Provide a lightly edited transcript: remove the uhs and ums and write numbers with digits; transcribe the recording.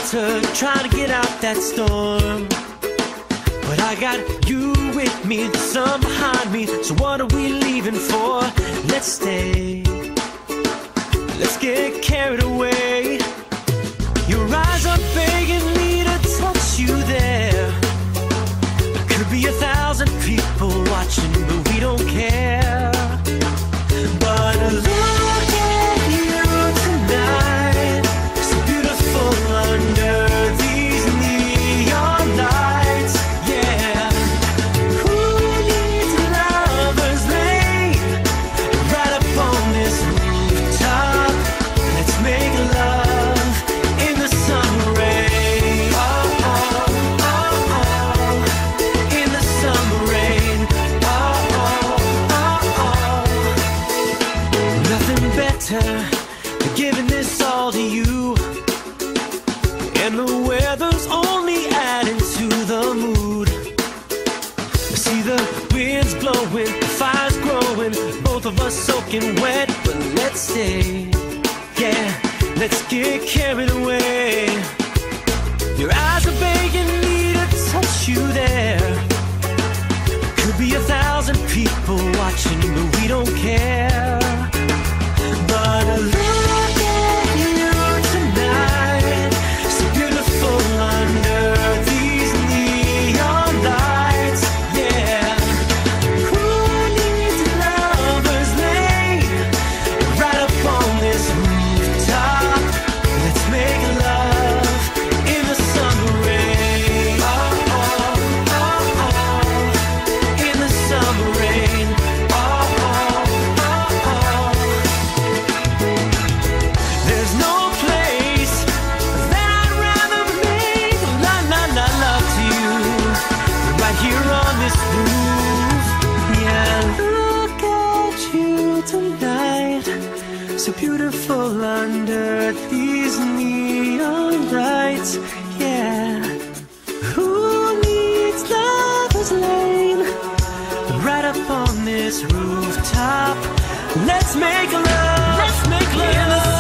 shelter, trying to get out that storm. But I got you with me, the sun behind me. So what are we leaving for? Let's stay. Let's get carried away. Your eyes are begging me to touch you there. There could be 1,000 people watching, but we don't care. But look at you tonight, so beautiful under these neon lights. Yeah, who needs a lover's lane? Right up on this rooftop, let's make love in the summer rain. Oh, oh, oh, oh, in the summer rain. Oh, oh, oh, oh. Nothing better than giving this all to you. And the weather's only adding to the mood. See the winds blowing, the fire's growing, both of us soaking wet. But let's stay, yeah, let's get carried away. Your eyes are begging me to touch you there. Could be 1,000 people watching, but we don't care. But look at you tonight, so beautiful under these neon lights. Yeah, who needs a lover's lane? Right up on this rooftop, let's make love in the summer rain. Oh, oh, oh, oh, in the summer rain. Oh, oh, oh, oh. There's no place that I'd rather make la la la love to you than right here on this roof. Yeah, look at you tonight, so beautiful under these neon lights. Yeah, who needs lover's lane? Right up on this rooftop, let's make love. Let's make love in the